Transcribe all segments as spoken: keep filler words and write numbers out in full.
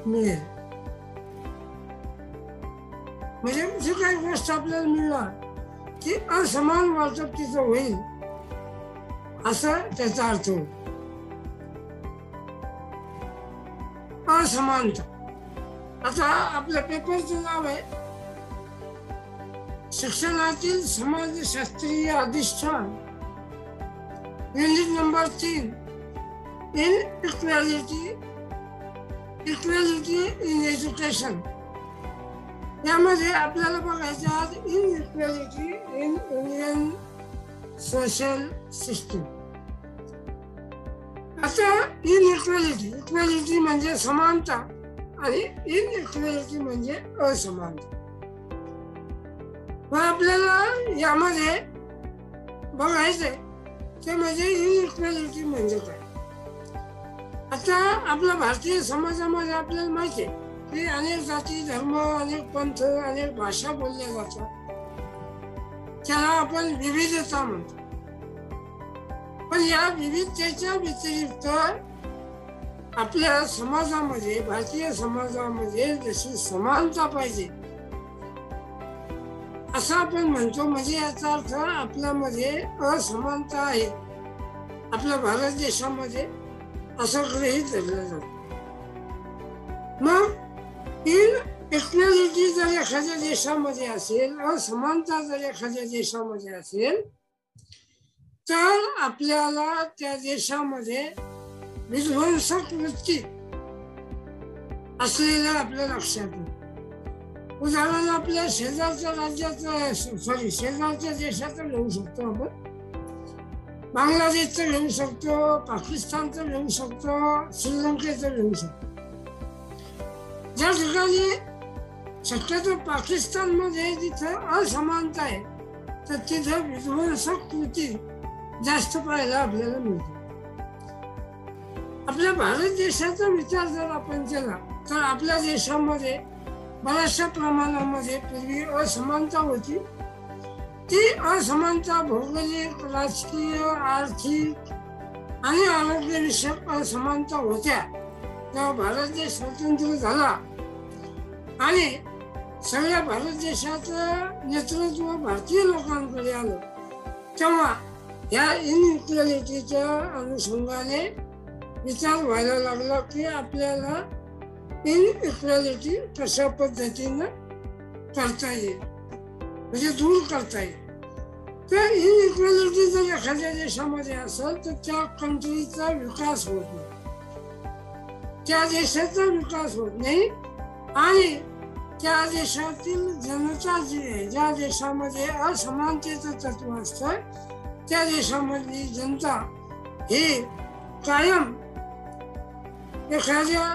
मिळेल. म्हणजे जी काही गोष्ट आपल्याला मिळणार ती असमान वाटप तिचं होईल असं त्याचा अर्थ होईल. असमानता. आता आपल्या पेपरचं नाव आहे शिक्षणातील समाजशास्त्रीय अधिष्ठान, unit number three, inequality equality in education. यामध्ये आपल्याला बघायचं आहे inequality in Indian social system. आता इन इक्वॅलिटी इक्वॅलिटी म्हणजे समानता आणि इन इक्वॅलिटी म्हणजे असमानता. मग आपल्याला यामध्ये बघायचंय ते म्हणजे इन इक्वॅलिटी म्हणजे काय. आता आपल्या भारतीय समाजामध्ये आपल्याला माहिती आहे की अनेक जाती धर्म, अनेक पंथ, अनेक भाषा बोलल्या जातात. त्याला आपण विविधता म्हणतो. पण या विविधतेच्या व्यतिरिक्त आपल्या समाजामध्ये, भारतीय समाजामध्ये जशी समानता पाहिजे असं आपण म्हणतो. म्हणजे याचा अर्थ आपल्यामध्ये असमानता आहे आपल्या भारत देशामध्ये असं गृहीत धरलं जातं. मग इन इक्वॅलिटी जर एखाद्या देशामध्ये असेल, असमानता जर एखाद्या देशामध्ये असेल, तर आपल्याला त्या देशामध्ये विध्वंसक वृत्ती असलेल्या आपल्या लक्षात येईल. उदाहरण आपल्या शेजारच्या राज्याचं सॉरी शेजारच्या देशाचं घेऊ शकतो आपण. बांगलादेशचं घेऊ शकतो, पाकिस्तानचं घेऊ शकतो, श्रीलंकेचं घेऊ शकतो. ज्या ठिकाणी शक्यतो पाकिस्तानमध्ये जिथं असमानता आहे तर तिथं विध्वंसक कृती जास्त पाहायला आपल्याला मिळते. आपल्या भारत देशाचा विचार जर आपण केला तर आपल्या देशामध्ये बऱ्याचशा प्रमाणामध्ये पूर्वी असमानता होती. ती असमानता भौगोलिक, राजकीय, आर्थिक आणि आरोग्यविषयक असमानता होत्या. जेव्हा भारत देश स्वतंत्र झाला आणि सगळ्या भारत देशाचं नेतृत्व भारतीय लोकांकडे आलं तेव्हा या इनइक्वॅलिटीच्या अनुषंगाने विचार व्हायला लागला की आपल्याला इनइक्वॅलिटी कशा पद्धतीनं करता येईल, म्हणजे दूर करता येईल. तर इनइक्वॅलिटी जर एखाद्या देशामध्ये असेल तर त्या कंट्रीचा विकास होत नाही, त्या देशाचा विकास होत नाही. आणि त्या देशातील जनता जी आहे, ज्या देशामध्ये असमानतेचं तत्व असतं त्या देशामधली जनता ही कायम एखाद्या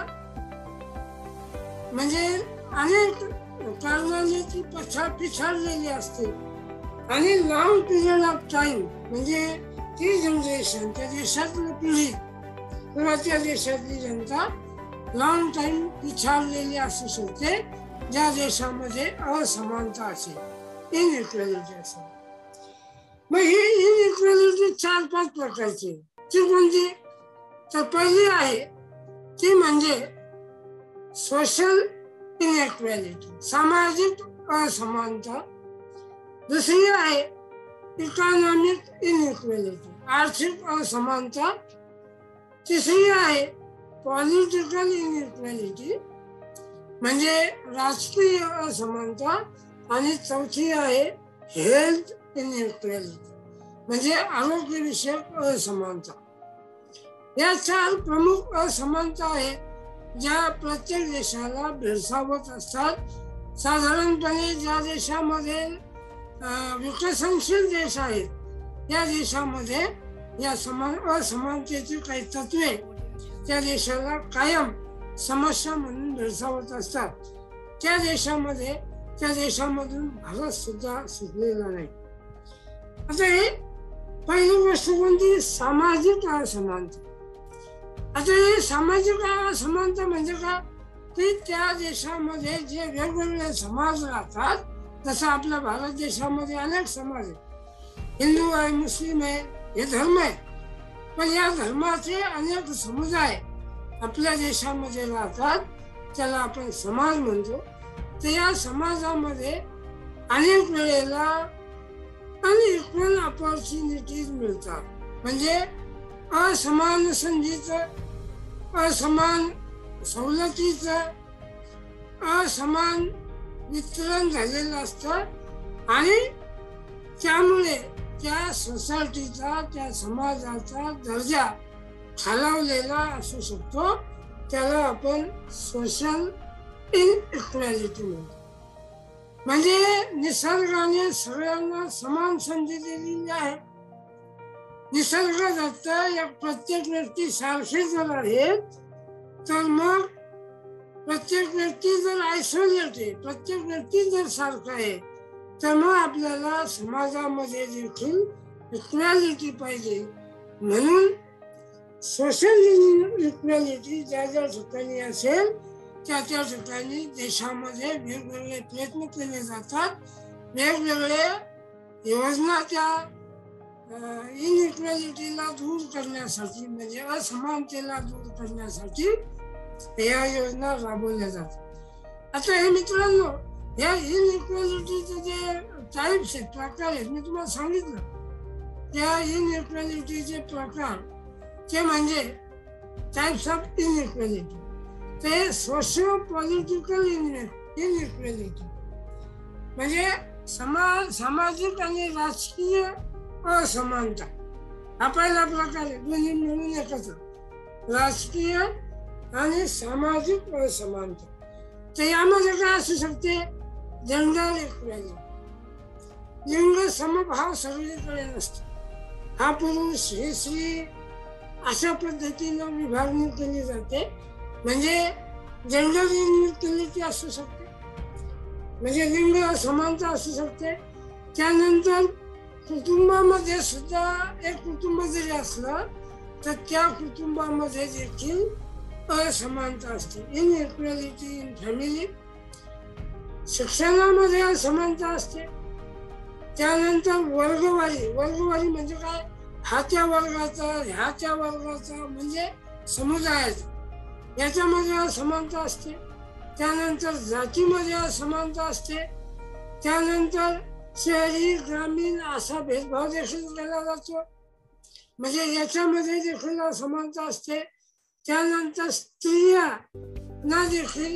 म्हणजे अनेक कारणाने ती पछा पिछाडलेली असते. आणि लॉंग पिरियड ऑफ टाइम म्हणजे ती जनरेशन, त्या देशातली पिढी किंवा त्या देशातली जनता लॉंग टाइम पिछाडलेली असू शकते ज्या देशामध्ये असमानता असेल, इनइक्वॅलिटी असेल. मग ही इनइक्वॅलिटी चार पाच प्रकारची. ती कोणती? तर पहिली आहे ती म्हणजे सोशल इनइक्वॅलिटी, सामाजिक असमानता. दुसरी आहे इकॉनॉमिक इनइक्वॅलिटी, आर्थिक असमानता. तिसरी आहे पॉलिटिकल इनइक्वॅलिटी म्हणजे राजकीय असमानता. आणि चौथी आहे हेल्थ इनइक्वॅलिटी म्हणजे आरोग्यविषयक असमानता. या चार प्रमुख असमानता आहेत ज्या प्रत्येक देशाला भेडसावत असतात. साधारणपणे ज्या देशामध्ये विकसनशील देश आहेत या देशामध्ये या समान असमानतेची काही तत्वे त्या देशाला कायम समस्या म्हणून भेडसावत असतात. त्या देशामध्ये त्या देशामधून भारत सुद्धा सुटलेला नाही. आता हे पहिली गोष्ट कोणती? सामाजिक असमानता. आता हे सामाजिक असमानता म्हणजे काय की त्या देशामध्ये जे वेगवेगळे समाज राहतात, जसं आपल्या भारत देशामध्ये अनेक समाज आहेत, हिंदू आहे, मुस्लिम आहे, हे धर्म आहे. पण या धर्माचे अनेक समुदाय आपल्या देशामध्ये राहतात त्याला आपण समाज म्हणतो. तर या समाजामध्ये अनेक वेळेला अनइक्वल ऑपॉर्च्युनिटीज मिळतात. म्हणजे असमान संधीचं, असमान सवलतीचं, असमान वितरण झालेलं असतं आणि त्यामुळे त्या सोसायटीचा, त्या समाजाचा दर्जा खालावलेला असू शकतो. त्याला आपण सोशल इनइक्वॅलिटी म्हणतो. म्हणजे निसर्गाने सगळ्यांना समान संधी दिलेली आहे. निसर्ग दत्त या प्रत्येक व्यक्ती सारखे जर आहेत तर मग प्रत्येक व्यक्ती जर आयसोलेट आहे, प्रत्येक व्यक्ती जर सारखा आहे तर मग आपल्याला समाजामध्ये देखील इक्वॅलिटी पाहिजे. म्हणून सोशल इक्वॅलिटी ज्या ज्या ठिकाणी असेल त्या त्या ठिकाणी देशामध्ये वेगवेगळे प्रयत्न केले जातात. वेगवेगळे योजना त्या इनइक्वॅलिटीला दूर करण्यासाठी, म्हणजे असमानतेला दूर करण्यासाठी या योजना राबवल्या जातात. आता हे मित्रांनो, या इनइक्वॅलिटीचे जे टाईप्स आहेत, प्रकार आहेत, मी तुम्हाला सांगितलं. त्या इनइक्वॅलिटीचे प्रकार ते म्हणजे टाईप्स ऑफ इनइक्वॅलिटी. ते सोशिओ पॉलिटिकल इनइक्वॅलिटी म्हणजे समाज सामाजिक आणि राजकीय असमानता. हा पहिला प्रकार आहे. दोन्ही मिळून एकत्र, राजकीय आणि सामाजिक असमानता. तर यामध्ये काय असू शकते? जेंडर इक्वॅलिटी, लिंग समभाव सगळीकडे नसतो. हा पुरुष हे स्त्री अशा पद्धतीनं विभागणी केली जाते. म्हणजे जेंडर इनइक्वॅलिटी असू शकते, म्हणजे लिंग असमानता असू शकते. त्यानंतर कुटुंबामध्ये सुद्धा एक कुटुंब जरी असलं तर त्या कुटुंबामध्ये देखील असमानता असते. Inequality in family. शिक्षणामध्ये असमानता असते. त्यानंतर वर्गवारी. वर्गवारी म्हणजे काय? हा त्या वर्गाचा, ह्या त्या वर्गाचा, म्हणजे समुदायाचा, याच्यामध्ये असमानता असते. त्यानंतर जातीमध्ये असमानता असते. त्यानंतर शहरी ग्रामीण असा भेदभाव देखील केला जातो, म्हणजे याच्यामध्ये देखील असमानता असते. त्यानंतर स्त्रियांना देखील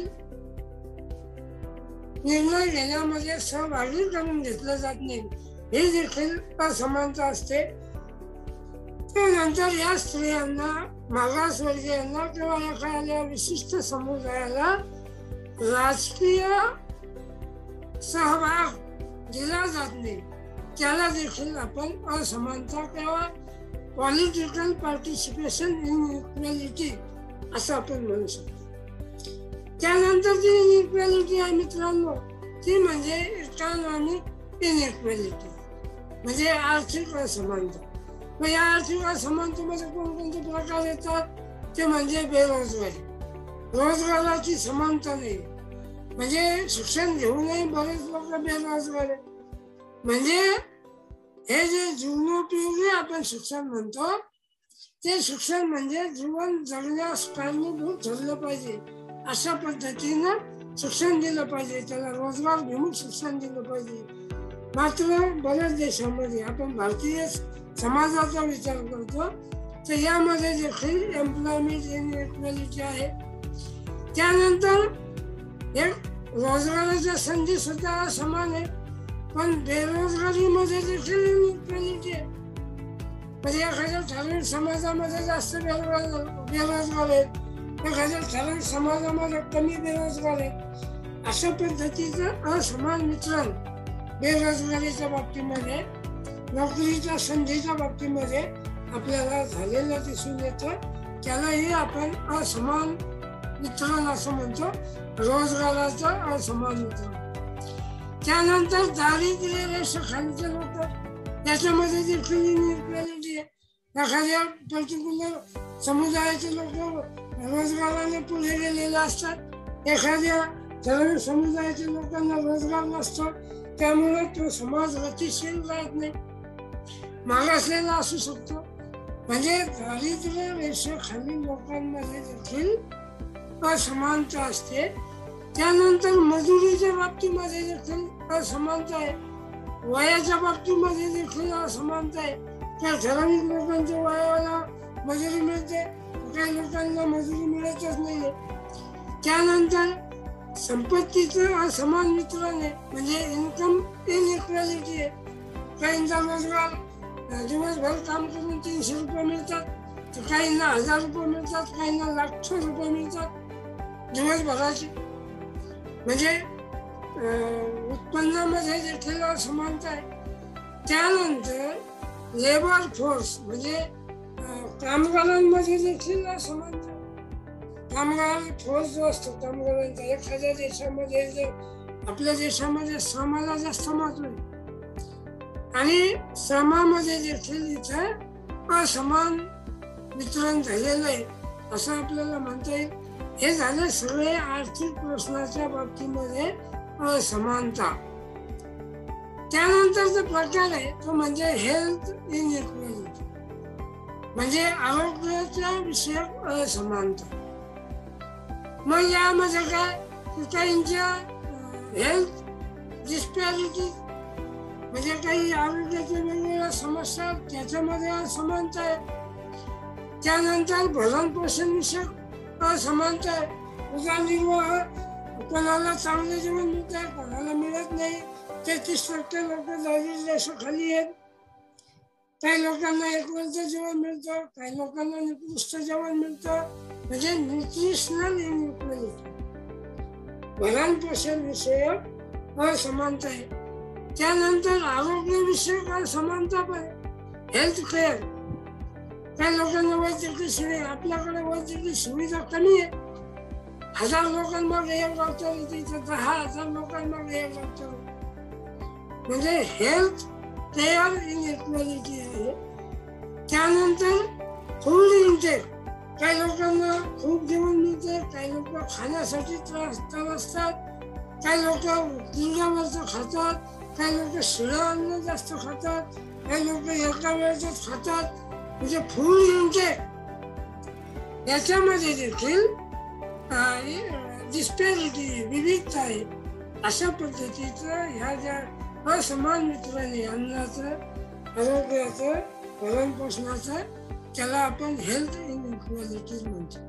निर्णय घेण्यामध्ये सहभागी करून घेतलं जात नाही, हे देखील असमानता असते. त्यानंतर या स्त्रियांना, मागासवर्गीयांना किंवा एखाद्या विशिष्ट समुदायाला राजकीय सहभाग दिला जात नाही, त्याला देखील आपण असमानता किंवा पॉलिटिकल पार्टिसिपेशन इनइक्वॅलिटी असं आपण म्हणू शकतो. त्यानंतर जी इनइक्वॅलिटी आहे मित्रांनो, ती म्हणजे इकॉनॉमिक इनइक्वॅलिटी, म्हणजे आर्थिक असमानता. मग या आर्थिक असमानतेमध्ये कोणकोणते प्रकार येतात? ते म्हणजे बेरोजगारी, रोजगाराची समानता नाही. म्हणजे शिक्षण घेऊनही बरेच लोक बेरोजगार आहेत. म्हणजे हे जे जीवनोपयोगी आपण शिक्षण म्हणतो, ते शिक्षण म्हणजे जीवन जगण्यास कारणीभूत ठरलं पाहिजे, अशा पद्धतीनं शिक्षण दिलं पाहिजे. त्याला रोजगार घेऊन शिक्षण दिलं पाहिजे. मात्र बऱ्याच देशामध्ये आपण भारतीय समाजाचा विचार करतो तर यामध्ये देखील एम्प्लॉयमेंट इनइक्वॅलिटी आहे. त्यानंतर हे रोजगाराच्या संधी सुद्धा समान आहे, पण बेरोजगारीमध्ये देखील इनइक्वॅलिटी आहे. म्हणजे एखाद्या ठराविक समाजामध्ये जास्त बेरोजगार बेरोजगार आहेत, एखाद्या ठराविक समाजामध्ये कमी बेरोजगार आहेत. अशा पद्धतीचं असमान वितरण बेरोजगारीच्या बाबतीमध्ये, नोकरीच्या संधीच्या बाबतीमध्ये आपल्याला झालेलं दिसून येतं. त्यालाही आपण असमान वितरण असं म्हणतो, रोजगाराचं असमान वितरण. त्यानंतर दारिद्र्य रेषेखालीचे लोक, त्याच्यामध्ये देखील इनइक्वॅलिटी आहे. एखाद्या पर्टिक्युलर समुदायाचे लोक रोजगाराने पुढे गेलेले असतात, एखाद्या ठराविक समुदायाच्या लोकांना रोजगार नसतो, त्यामुळे तो समाज गतिशील राहत नाही, मागासलेला असू शकतो. म्हणजे दारिद्र्य रेषेखालील लोकांमध्ये देखील असमानता असते. त्यानंतर मजुरीच्या बाबतीमध्ये देखील असमानता आहे. वयाच्या बाबतीमध्ये देखील असमानता आहे. त्या ठराविक लोकांच्या वयाला मजुरी मिळते, काही लोकांना मजुरी मिळतच नाहीये. त्यानंतर संपत्तीचं असमान वितरण आहे, म्हणजे इन्कम इनइक्वॅलिटी आहे. काहींचा रोजगार दिवसभर काम करून तीनशे रुपये मिळतात, तर काहींना हजार रुपये मिळतात, काहींना लाखो रुपये मिळतात दिवसभराचे. म्हणजे उत्पन्नामध्ये देखील असमानता आहे. त्यानंतर लेबर फोर्स म्हणजे कामगारांमध्ये देखील असमानता. कामगार फोर्स जो असतो कामगारांचा, एखाद्या देशामध्ये जर आपल्या देशामध्ये श्रमाला जास्त महत्व आहे आणि श्रमामध्ये देखील इथं असमान वितरण झालेलं आहे असं आपल्याला म्हणता येईल. हे झाले सगळे आर्थिक प्रश्नाच्या बाबतीमध्ये असमानता. त्यानंतरचा प्रकार आहे तो म्हणजे हेल्थ इनइक्वॅलिटी, म्हणजे आरोग्याच्या विषयक असमानता. मग यामध्ये काय, काहींच्या हेल्थ डिस्पॅरिटी म्हणजे काही आरोग्याच्या वेगवेगळ्या समस्या, त्याच्यामध्ये असमानता आहे. त्यानंतर भरण पोषण विषयक असमानता आहे. उदरनिर्वाह, कोणाला चांगलं जेवण मिळत आहे, कोणाला मिळत नाही. तेहतीस टक्के लोक दारिद्र्याखाली आहेत. काही लोकांना एक वेळचं जेवण मिळतं, काही लोकांना निकृष्ट जेवण मिळतं, म्हणजे न्यूट्रिशनल इनइक्वॅलिटी, भरण पोषण विषयक असमानता आहे. त्यानंतर आरोग्य विषयक असमानता पण आहे. हेल्थ केअर, काही लोकांना वैद्यकीय सुविधा, आपल्याकडे वैद्यकीय सुविधा कमी आहे. हजार लोकांमागे एक डॉक्टर येते, तर दहा हजार लोकांमागे एक डॉक्टर, म्हणजे हेल्थ केअर इनइक्वॅलिटी आहे. त्यानंतर फूड इंटेक, काही लोकांना खूप जेवण मिळते, काही लोक खाण्यासाठी त्रास असतात, काही लोक चुल्यावरचं खातात, काही लोक शिळं अन्न जास्त खातात, काही लोक एका वेळेच खातात. म्हणजे फूड इंटेक याच्यामध्ये देखील डिस्पॅरिटी, विविधता आहे. अशा पद्धतीचं ह्या ज्या असमान वितरण आहे अन्नाचं, आरोग्याचं, भरण पोषणाचं, त्याला आपण हेल्थ इनइक्वॅलिटी म्हणतो.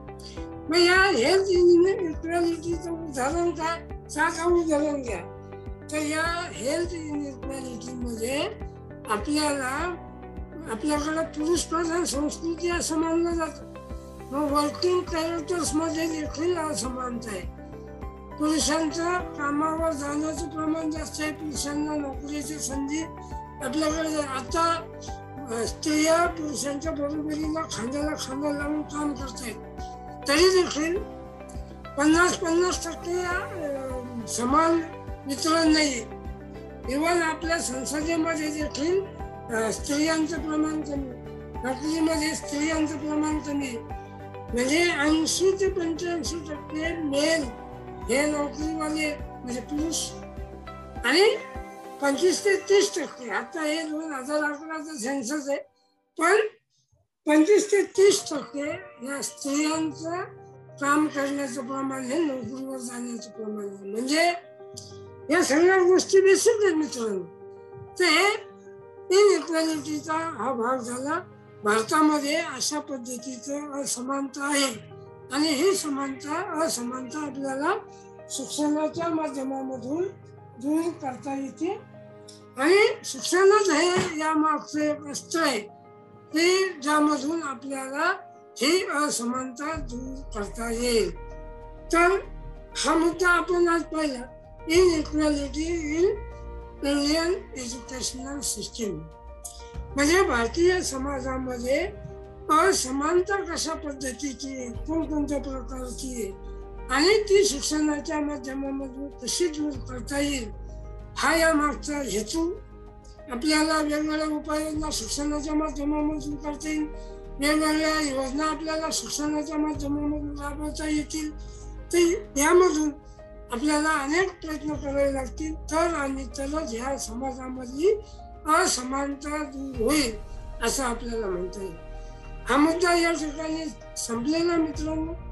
मग या हेल्थ इनइक्वॅलिटीचं उदाहरण काय, साधं उदाहरण घ्या. तर या हेल्थ इनइक्वॅलिटी मध्ये आपल्याला आपल्याकडे पुरुष प्रधान संस्कृती असं मानलं जातं. मग वर्किंग कॅरेक्टर्स मध्ये देखील असमानता आहे. पुरुषांचं कामावर जाण्याचं प्रमाण जास्त आहे, पुरुषांना नोकरीची संधी आपल्याकडे. आता स्त्रिया पुरुषांच्या बरोबरीला खांद्याला खांदा लावून काम करतायत, तरी देखील पन्नास पन्नास टक्के समान वितरण नाही. इव्हन आपल्या संसदेमध्ये देखील स्त्रियांचं प्रमाण कमी, नोकरीमध्ये स्त्रियांचं प्रमाण कमी, म्हणजे ऐंशी ते पंच्याऐंशी टक्के मेल हे नोकरीवाले म्हणजे पुरुष आणि पंचवीस ते तीस टक्के, आता हे दोन हजार अकराचं सेन्सस आहे, पण पंचवीस ते तीस टक्के या स्त्रियांचं काम करण्याचं प्रमाण हे नोकरीवर जाण्याचं प्रमाण आहे. म्हणजे या सगळ्या गोष्टी बेसिक आहेत मित्रांनो. तर हे इनइक्वॅलिटीचा हा भाग झाला. भारतामध्ये अशा पद्धतीचं असमानता आहे आणि ही समानता असमानता आपल्याला शिक्षणाच्या माध्यमामधून दूर करता येते. आणि शिक्षणच हे या मागचं एक अस्त्र आहे की ज्यामधून आपल्याला ही असमानता दूर करता येईल. तर हा मुद्दा आपण आज पाहिला, inequality in Indian educational system, म्हणजे भारतीय समाजामध्ये असमानता कशा पद्धतीची, कोणकोणत्या प्रकारची आहे आणि ती शिक्षणाच्या माध्यमामधून कशी दूर करता येईल, हा या मागचा हेतू. आपल्याला वेगवेगळ्या उपाययोजना शिक्षणाच्या माध्यमामधून करता येईल, वेगवेगळ्या योजना आपल्याला शिक्षणाच्या माध्यमामधून राबवता येतील. तर यामधून आपल्याला अनेक प्रयत्न करावे लागतील, तर आणि तरच ह्या समाजामधली असमानता दूर होईल असं आपल्याला म्हणता येईल. हा मुद्दा या ठिकाणी संपलेला मित्रांनो.